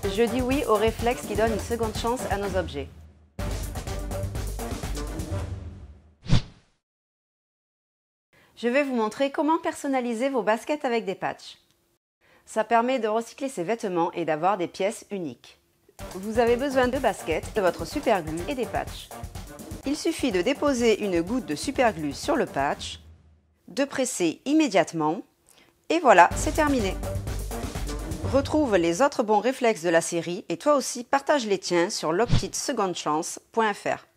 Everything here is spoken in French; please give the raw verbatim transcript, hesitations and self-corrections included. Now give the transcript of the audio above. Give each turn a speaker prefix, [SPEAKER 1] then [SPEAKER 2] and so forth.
[SPEAKER 1] Je dis oui au réflexe qui donne une seconde chance à nos objets. Je vais vous montrer comment personnaliser vos baskets avec des patchs. Ça permet de recycler ses vêtements et d'avoir des pièces uniques. Vous avez besoin de baskets, de votre superglue et des patchs. Il suffit de déposer une goutte de superglue sur le patch, de presser immédiatement, et voilà, c'est terminé. Retrouve les autres bons réflexes de la série et toi aussi partage les tiens sur l'optite seconde chance point F R.